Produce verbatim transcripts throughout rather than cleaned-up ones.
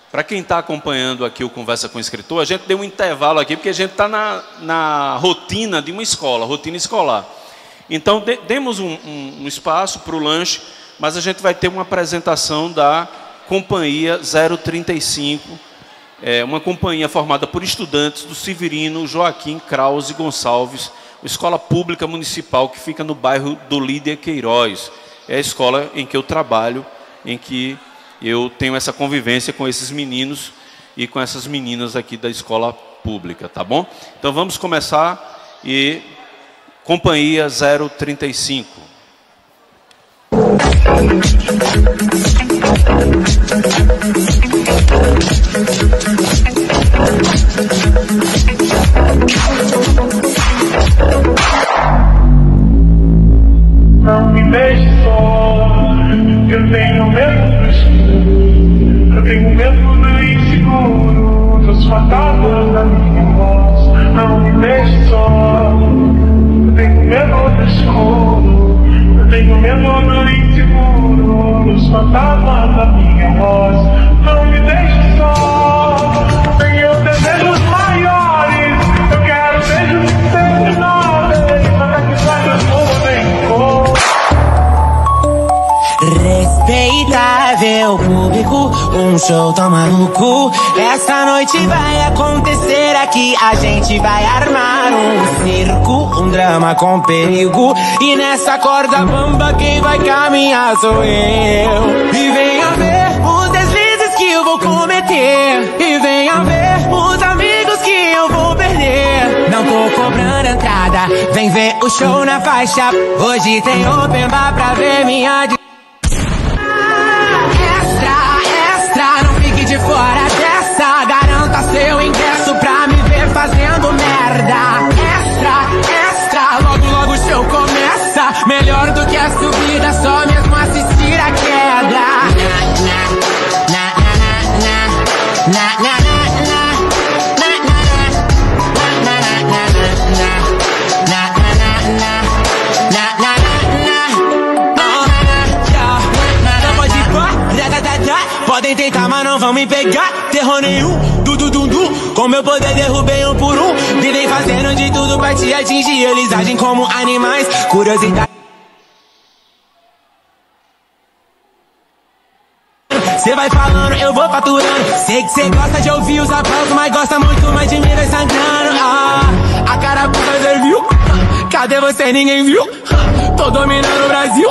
Para quem está acompanhando aqui o Conversa com o Escritor, a gente deu um intervalo aqui, porque a gente está na, na rotina de uma escola, rotina escolar. Então, de, demos um, um, um espaço para o lanche, mas a gente vai ter uma apresentação da Companhia zero trinta e cinco, é, uma companhia formada por estudantes do Severino Joaquim Krause Gonçalves, uma escola pública municipal que fica no bairro do Lídia Queiroz. É a escola em que eu trabalho, em que eu tenho essa convivência com esses meninos e com essas meninas aqui da escola pública, tá bom? Então vamos começar e Companhia zero trinta e cinco. Não me deixe só, eu tenho medo do escuro, eu tenho medo do inseguro, dos fantasmas da minha voz. Não me deixe só, eu tenho medo do escuro, eu tenho medo do inseguro, dos fantasmas da minha voz. Não me deixe só, tenho desejos maiores, eu quero beijos menores, até que sai do mundo em cor. Respeitável público, um show tão maluco. Essa noite vai acontecer aqui. A gente vai armar um circo, um drama com perigo. E nessa corda bamba quem vai caminhar sou eu. E venha ver os deslizes que eu vou cometer. E venha ver os amigos que eu vou perder. Não tô cobrando entrada, vem ver o show na faixa. Hoje tem open bar pra ver minha de de fora dessa, garanta seu ingresso pra me ver fazendo merda. Extra, extra, logo logo o show começa. Melhor do que a subida, só mesmo assistir a queda. Na, na, na, na, na, na, na. Podem tentar, mas não vão me pegar. Terror nenhum, du du du du. Com meu poder derrubei um por um. Vivem fazendo de tudo pra te atingir. Eles agem como animais, curiosidade. Cê vai falando, eu vou faturando. Sei que cê gosta de ouvir os aplausos, mas gosta muito mais de mim vai sangrando. Ah, a cara puta serviu. Cadê você? Ninguém viu. Tô dominando o Brasil.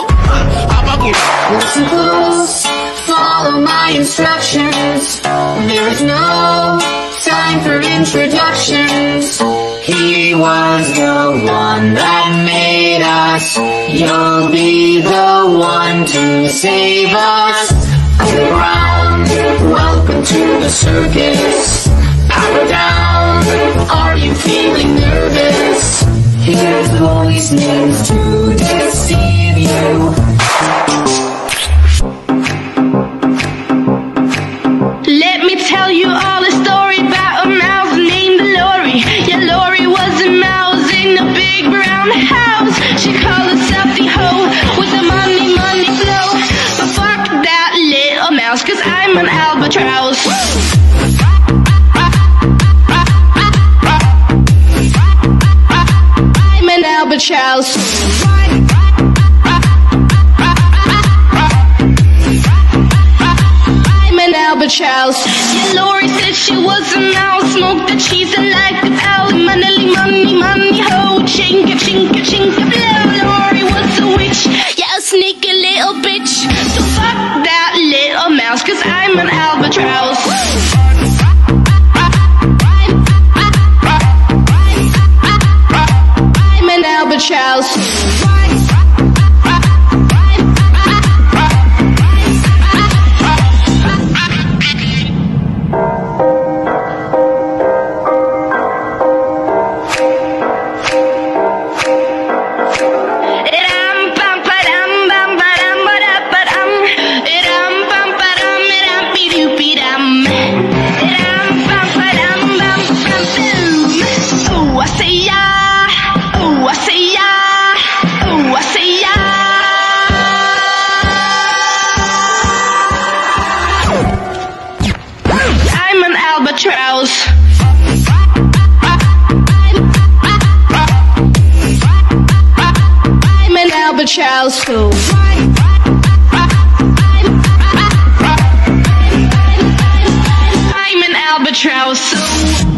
Follow my instructions. There is no time for introductions. He was the one that made us. You'll be the one to save us. Around, welcome to the circus. Power down, are you feeling nervous? Here's voice names to deceive you. Let me tell you all a story about a mouse named Lori. Yeah, Lori was a mouse in a big brown house. She called herself the hoe with the money, money flow. But fuck that little mouse, cause I'm an albatross. I'm an albatross. Albatross. Yeah, Lori said she was a mouse, smoked the cheese and like the owl. Money, money, money, ho, chinka, chinka, chinka, blow. Lori was a witch, yeah, a sneaky little bitch. So fuck that little mouse, cause I'm an albatross. I'm an albatross. albatross. I'm an albatross too. I'm an albatross too.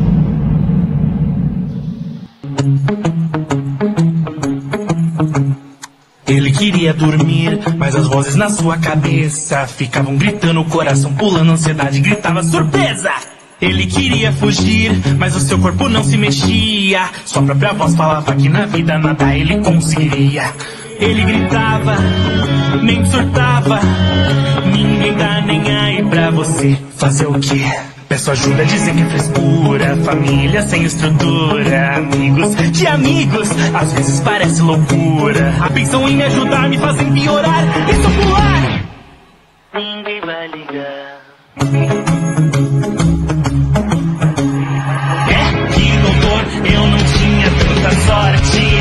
Ele queria dormir, mas as vozes na sua cabeça ficavam gritando, o coração pulando, a ansiedade gritava surpresa. Ele queria fugir, mas o seu corpo não se mexia. Sua própria voz falava que na vida nada ele conseguiria. Ele gritava, nem surtava, ninguém dá nem aí pra você. Fazer o quê? Peço ajuda, dizem que é frescura. Família sem estrutura, amigos de amigos, às vezes parece loucura. A pensão em me ajudar me fazem piorar e só pular. Ninguém vai ligar. É que, doutor, eu não tinha tanta sorte.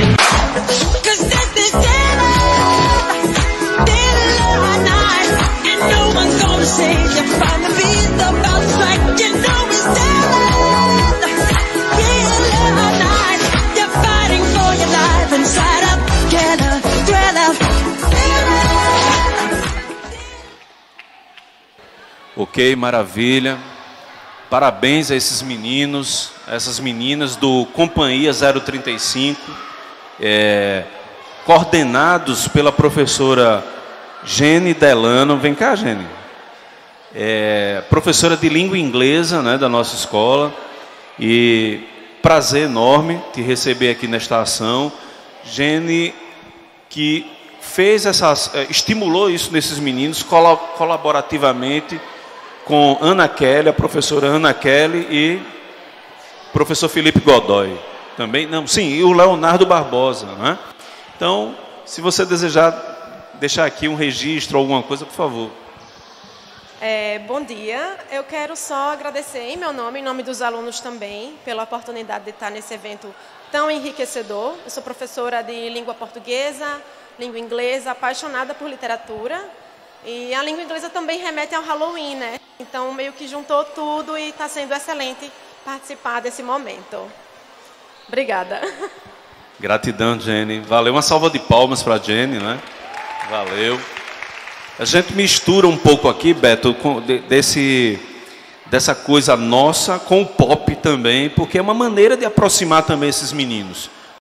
Ok, maravilha. Parabéns a esses meninos, a essas meninas do Companhia zero trinta e cinco, é, coordenados pela professora Gene Delano. Vem cá, Gene. É, professora de língua inglesa, né, da nossa escola. E prazer enorme te receber aqui nesta ação. Gene, que fez essa, estimulou isso nesses meninos colaborativamente com Ana Kelly, a professora Ana Kelly e o professor Felipe Godoy também, não, sim, e o Leonardo Barbosa, né? Então, se você desejar deixar aqui um registro, alguma coisa, por favor. É, bom dia, eu quero só agradecer em meu nome, em nome dos alunos também, pela oportunidade de estar nesse evento tão enriquecedor. Eu sou professora de língua portuguesa, língua inglesa, apaixonada por literatura. E a língua inglesa também remete ao Halloween, né? Então, meio que juntou tudo e está sendo excelente participar desse momento. Obrigada. Gratidão, Jenny. Valeu. Uma salva de palmas para a Jenny, né? Valeu. A gente mistura um pouco aqui, Beto, com, de, desse, dessa coisa nossa com o pop também, porque é uma maneira de aproximar também esses meninos.